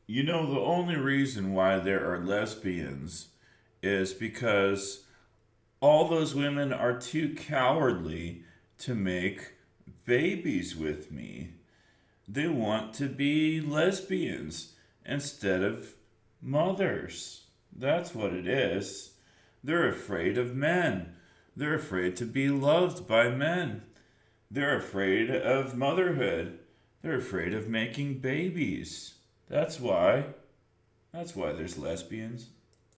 You know, the only reason why there are lesbians is because all those women are too cowardly to make babies with me. They want to be lesbians instead of mothers. That's what it is. They're afraid of men. They're afraid to be loved by men. They're afraid of motherhood. They're afraid of making babies. That's why. That's why there's lesbians.